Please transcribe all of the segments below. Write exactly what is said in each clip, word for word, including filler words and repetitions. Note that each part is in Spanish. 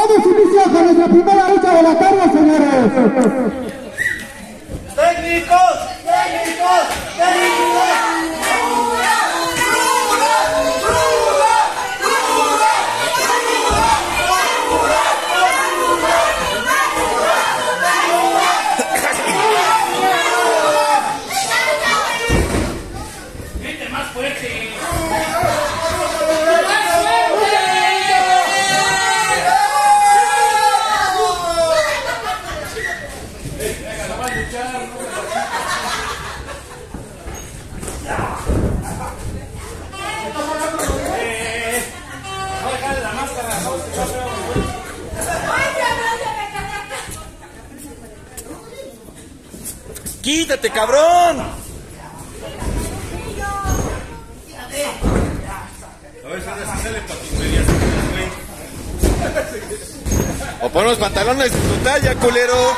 Damos inicio con nuestra primera lucha de la tarde, señores. ¡Técnicos! ¡Técnicos! ¡Técnicos! ¡Quítate, cabrón! A ver, si sale para tus medias, güey. O pon los pantalones de tu talla, culero.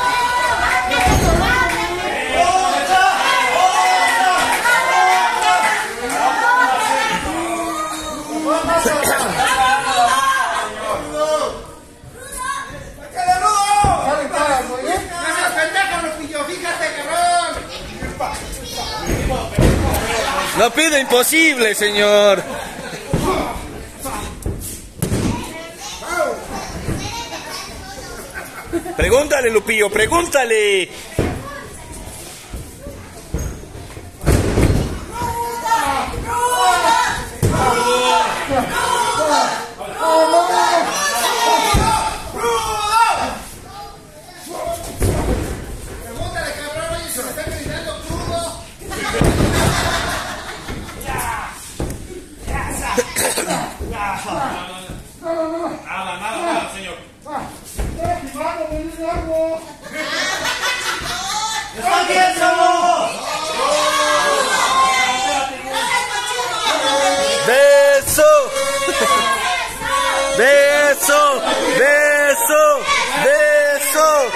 No pide imposible, señor. Pregúntale, Lupillo, pregúntale. Nada, nada, nada, señor. ¡Está bien, chavo! ¡Beso! ¡Beso! ¡Beso! ¡Beso!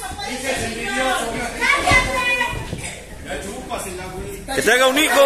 ¡Que te haga un hijo!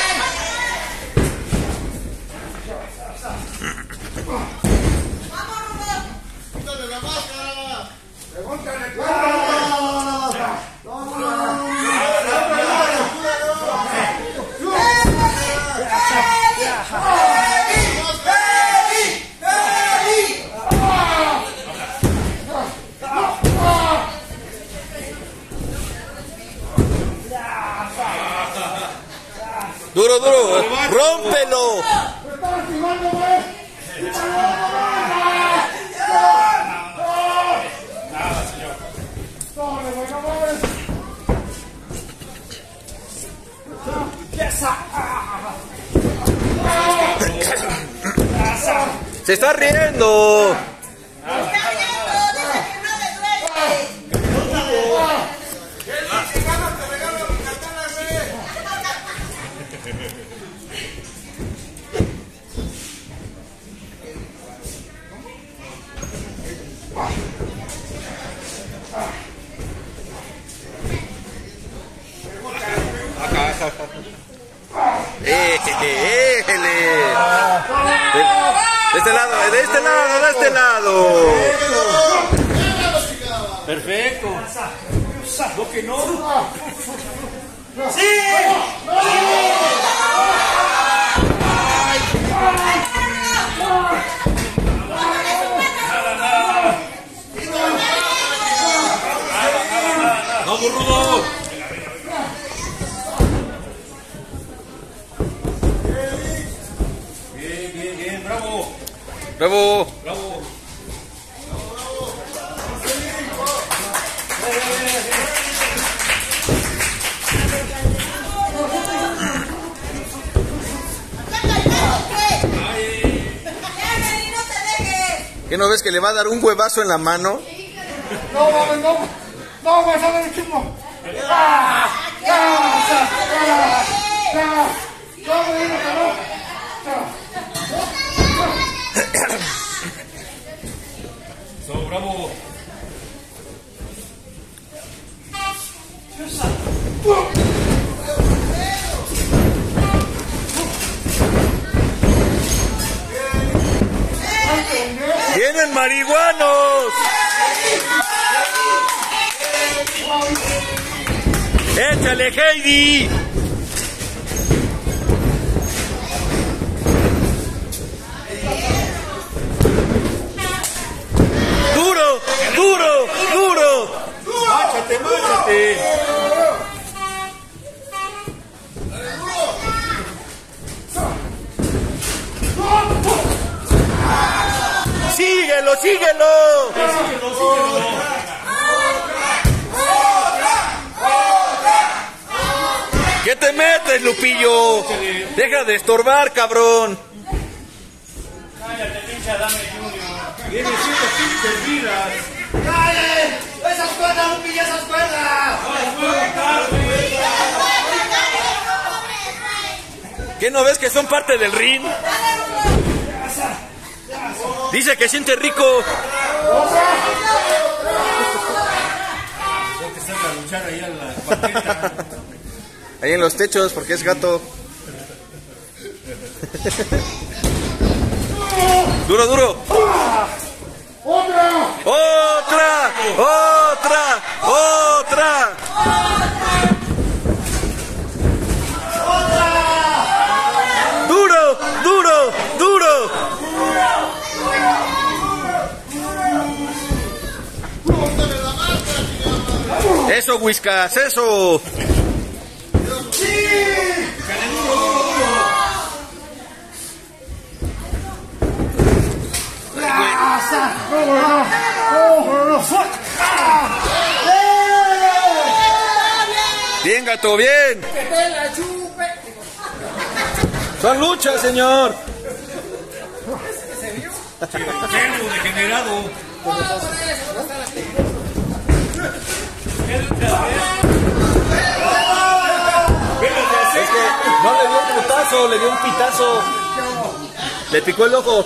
Duro, duro, rómpelo. Se está riendo. ¡Éjele! De, de este lado, de este lado, de este lado. Perfecto. Lo que no. ¡Sí! ¡Vamos, Rudo! Bien, bien, bien, bravo. Bravo. Bravo. ¿Qué no ves que le va a dar un huevazo en la mano? No, mames, no. No, vas a ver el chismo. ¡Ah! ¡Ah! ¡Ah! ¡Ah! ¡No, me digas que no! So, bravo. Bien. ¡Vienen marihuanos! ¡Échale, Heidi! ¡Duro! ¡Duro! ¡Duro! ¡Máchate, máchate! ¡Síguelo, síguelo! ¡Síguelo, síguelo! ¿Qué te metes, Lupillo? Deja de estorbar, cabrón. Cállate, pinche Adame Junior. Tienes cinco pinches vidas. ¡Calle! ¡Esas cuerdas, Lupillo, esas cuerdas! ¿Qué no ves que son parte del ring? Dice que siente rico. Tengo que estar a luchar ahí a la paqueta. Ahí en los techos, porque es gato. Duro, duro. ¡Otra! ¡Otra! ¡Otra! ¡Otra! ¡Duro! ¡Duro! ¡Duro! ¡Eso, Whiskas! ¡Eso! Bien, gato, bien. ¡Que te la chupe! Son luchas, señor. Cerdo degenerado. Es que no le dio un putazo, le dio un pitazo. Le picó el ojo.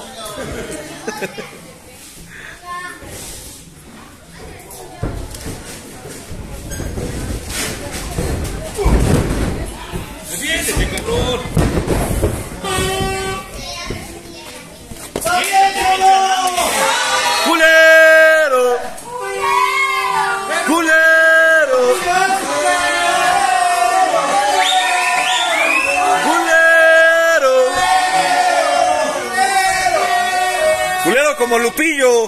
Defiéndete, cabrón. ¡Culero! ¡Culero! ¡Culero! ¡Culero como Lupillo!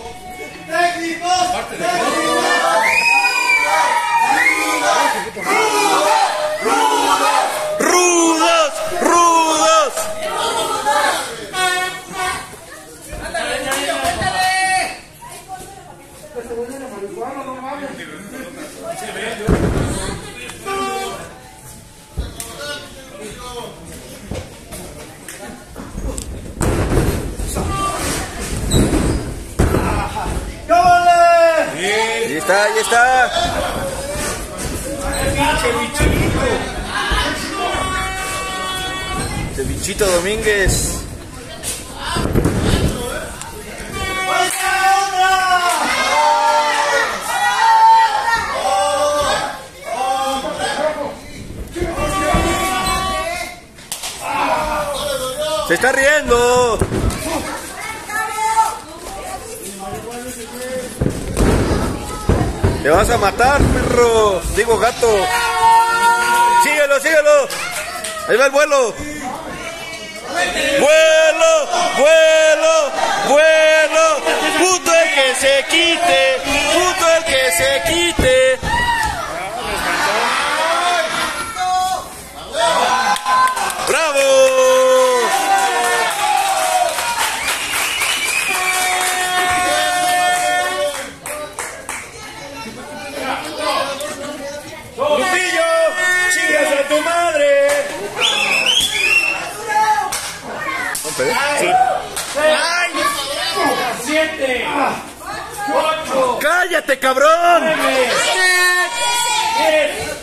¡Rudos! ¡Rudos! Ahí está, ahí está. El bichito Domínguez. Se está riendo. Te vas a matar, perro. Digo, gato. Síguelo, síguelo. Ahí va el vuelo. Vuelo, vuelo, vuelo. Puto el que se quite. Puto el que se quite. ¡Bravo! ¡Lupillo! ¡Chingas a tu madre! Sí. ¡Ay! ¡Siete! ¡Ocho! ¡Cállate, cabrón! ¡Diez!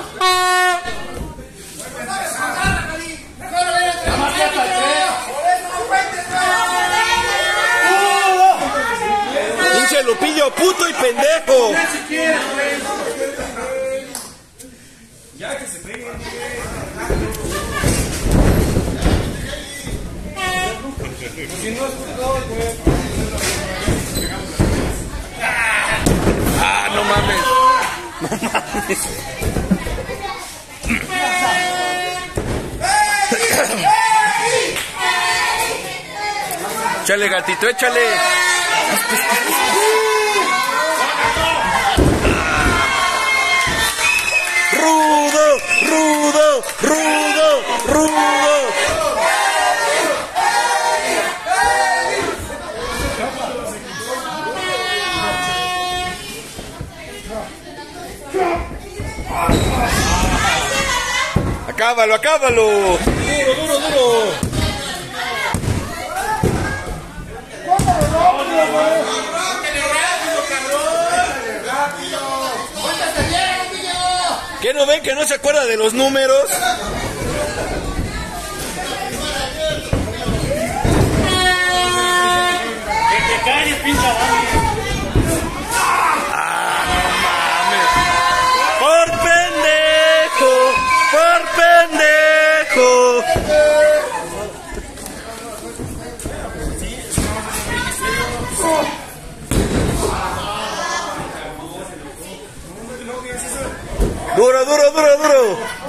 ¡Pinche Lupillo, puto y pendejo! Ya que se peguen. Si no es mames. Échale, gatito, échale. Rudo, rudo, rudo, rudo. Acábalo, acábalo. Duro, duro, duro. ¿Qué no ven que no se acuerda de los números? Que te calles, pinche Adame. Ah, no mames. Por pendejo, por pendejo. Duro, duro, duro, duro.